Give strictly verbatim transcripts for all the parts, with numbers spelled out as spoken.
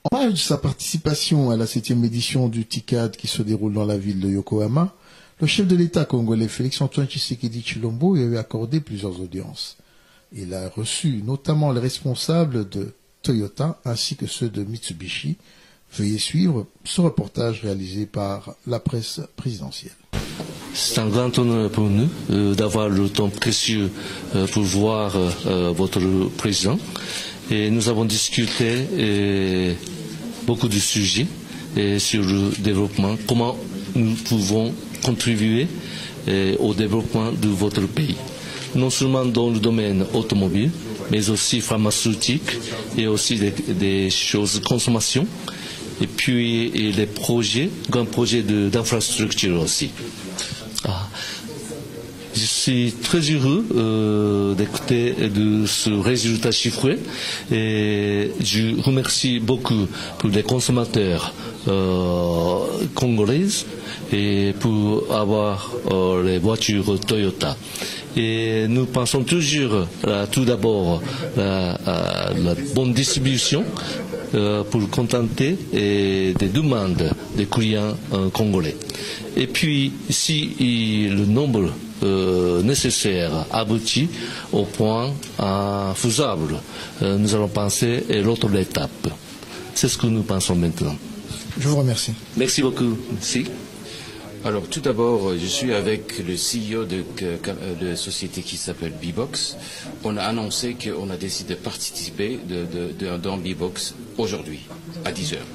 En marge de sa participation à la septième édition du TICAD qui se déroule dans la ville de Yokohama, le chef de l'État congolais Félix-Antoine Tshisekedi Tshilombo lui avait accordé plusieurs audiences. Il a reçu notamment les responsables de Toyota ainsi que ceux de Mitsubishi. Veuillez suivre ce reportage réalisé par la presse présidentielle. C'est un grand honneur pour nous euh, d'avoir le temps précieux euh, pour voir euh, votre président. Et nous avons discuté euh, beaucoup de sujets euh, sur le développement, comment nous pouvons contribuer euh, au développement de votre pays. Non seulement dans le domaine automobile, mais aussi pharmaceutique et aussi des, des choses de consommation. Et puis et les projets, grands projets d'infrastructure aussi. Ah. Je suis très heureux euh, d'écouter de ce résultat chiffré et je remercie beaucoup pour les consommateurs euh, congolais et pour avoir euh, les voitures Toyota. Et nous pensons toujours euh, tout d'abord la, la, la bonne distribution euh, pour contenter et des demandes des clients euh, congolais. Et puis si il, le nombre euh, nécessaire aboutit au point euh, faisable, euh, nous allons penser à l'autre étape. C'est ce que nous pensons maintenant. Je vous remercie. Merci beaucoup. Merci. Alors tout d'abord, je suis avec le C E O de, de, de société qui s'appelle B-Box. On a annoncé qu'on a décidé de participer de, de, de, dans B-Box aujourd'hui, à dix heures.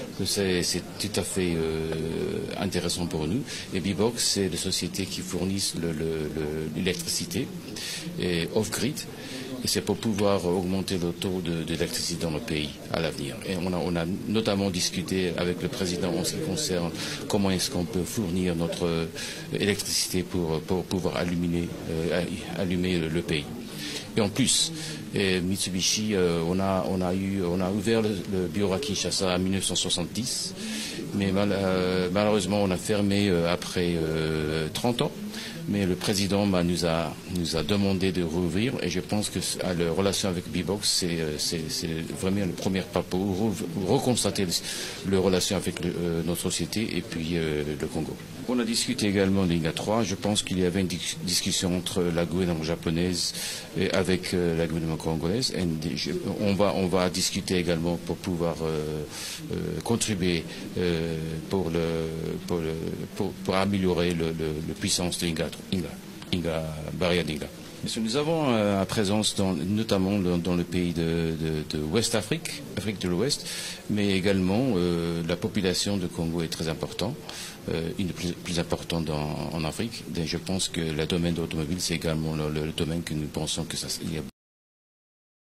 C'est tout à fait euh, intéressant pour nous. Et B-Box, c'est la société qui fournit l'électricité off-grid. Et c'est pour pouvoir augmenter le taux d'électricité dans le pays à l'avenir. Et on a, on a notamment discuté avec le président en ce qui concerne comment est-ce qu'on peut fournir notre euh, électricité pour, pour pouvoir allumer, euh, allumer le, le pays. Et en plus, et Mitsubishi, euh, on, a, on, a eu, on a ouvert le, le bureau à Kinshasa en mille neuf cent soixante-dix, mais mal, euh, malheureusement on a fermé euh, après euh, trente ans. Mais le président bah, nous, a, nous a demandé de rouvrir et je pense que la relation avec B-Box, c'est vraiment le premier pas pour reconstater les relations avec le, euh, notre société et puis euh, le Congo. On a discuté également de l'I N G A trois. Je pense qu'il y avait une discussion entre la gouvernement japonaise et avec euh, la gouvernement congolaise. Et je, on, va, on va discuter également pour pouvoir euh, euh, contribuer euh, pour, le, pour, le, pour, pour améliorer le, le, la puissance de l'I N G A. Inga, Inga, Barrière d'Inga. Nous avons euh, une présence dans, notamment dans, dans le pays de, de, de West Afrique, Afrique de l'Ouest, mais également euh, la population de Congo est très importante, euh, une des plus, plus importante en, en Afrique. Et je pense que le domaine de l'automobile, c'est également le, le domaine que nous pensons que ça, il y a